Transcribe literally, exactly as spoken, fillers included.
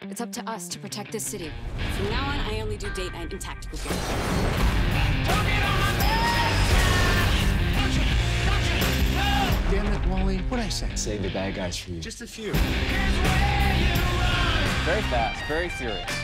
It's up to us to protect this city. From now on, I only do date night and tactical gear. Damn it, Wally. What'd I say? Save the bad guys for you. Just a few. Very fast, very furious.